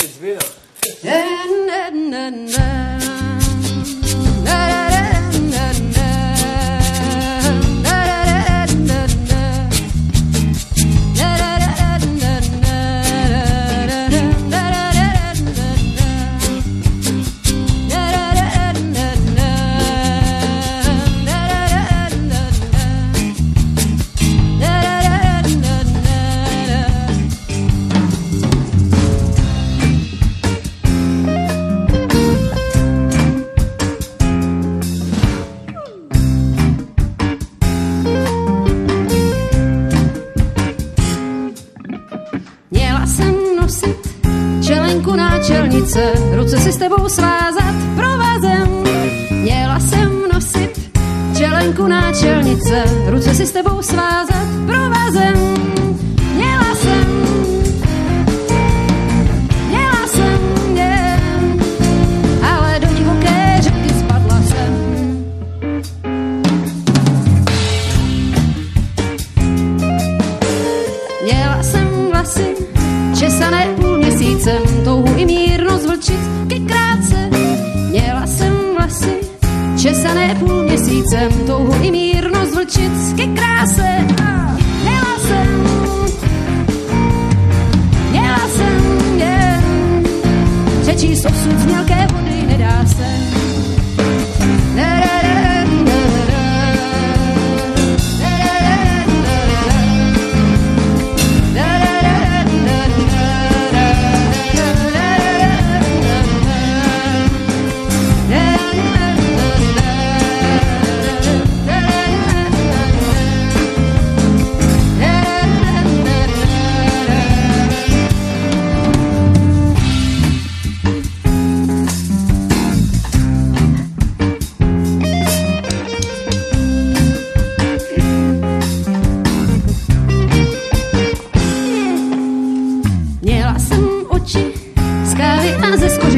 Ruce si s tebou svázat provazem. Měla jsem nosit čelenku náčelnice, ruce si s tebou svázat provazem. Měla jsem, ale do divoké řeky spadla jsem. Měla jsem vlasy česané půlměsícem, touhu i mírnost vlčit ke krátce. Měla jsem vlasy česané půlměsícem, touhu i mírnost vlčit ke kráse. Měla jsem jen přečíst osud z mělké vody nedá se. Měla jsem oči z kávy a ze skoře